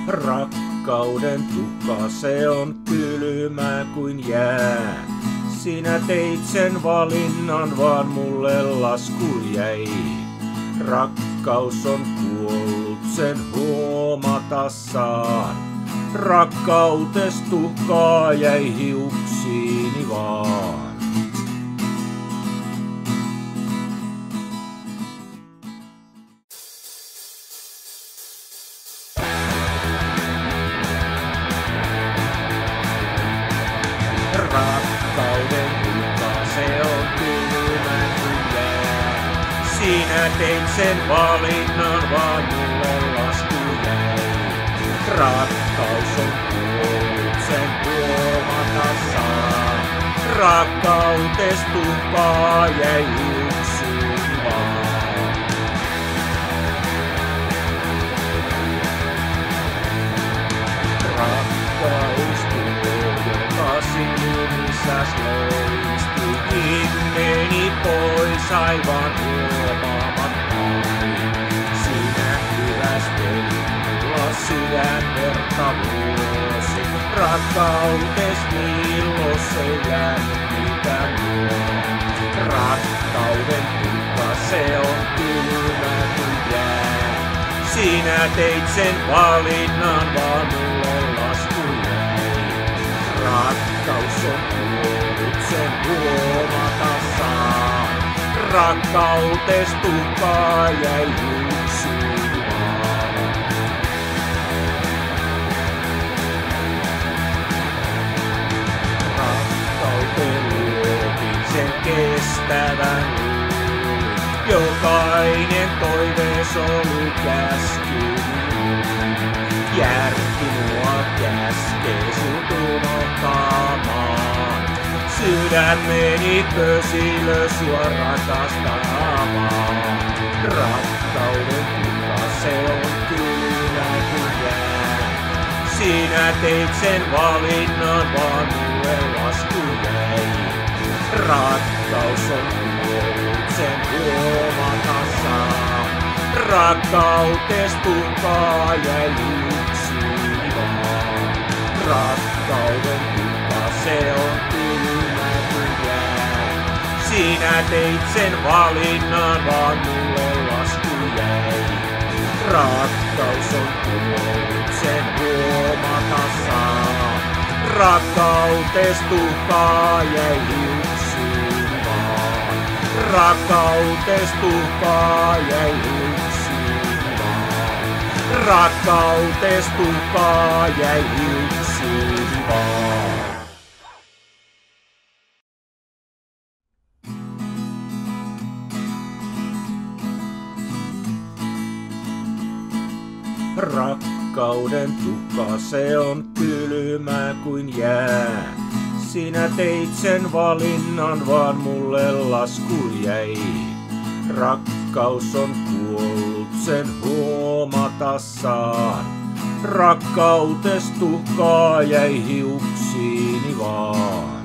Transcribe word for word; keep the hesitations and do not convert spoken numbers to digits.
Rakkauden tuhka, se on kylmä kuin jää. Sinä teit sen valinnan, vaan mulle lasku jäi. Rakkaus on kuollut, sen huomata saan. Rakkautes tuhkaa jäi hiuksiini vaan. Rakkauden tuhka, se on kylmä kuin jää. Sinä teit sen valinnan, vaan mulle lasku jäi. Rakkaus on kuollut, sen huomata saa. Rakkautes tuhkaa jäi yksin vaan. Rakkaus tuo, joka silmissäs loisti, meni pois aivan huomaamattain. Sinä hyvästelit mulla sydänverta vuosi, rakkautes milloin se jäänyt mitään luo. Rakkauden tuhka, se on kylmä kuin jää. Sinä teit sen valinnan, vaan mulle lasku jäi. Rakkaus on kuollut, sen huomata saa. Rakkautes tuhkaa jäi yksin vaan. Rakkauteen luotin sen kestävän luulin. Jokainen toivees oli käsky. Järki mua käskee sut unohtamaan. Sydämeni pösilö sua rakastamaan. Rakkauden tuhka, se on kylmä kuin jää. Sinä teit sen valinnan, vaan mulle lasku jäi. Rakkaus on kuollut, sen huomata saa. Rakkautes tuhkaa jäi yksin vaan. Rakkauden tuhka, se on kylmä kuin jää. Sinä teit sen valinnan, vaan mulle lasku jäi. Rakkaus on kuollut, sen huomata saa. Rakkautes tuhkaa jäi yksin vaan. Rakkautes tuhkaa jäi yksin vaan. Rakkautes tuhkaa jäi yksin vaan. Rakkauden tuhka, se on kylmä kuin jää. Sinä teit sen valinnan, vaan mulle lasku jäi. Rakkaus on kuollut, sen huomata saan. Rakkautes tuhkaa jäi hiuksiini vaan.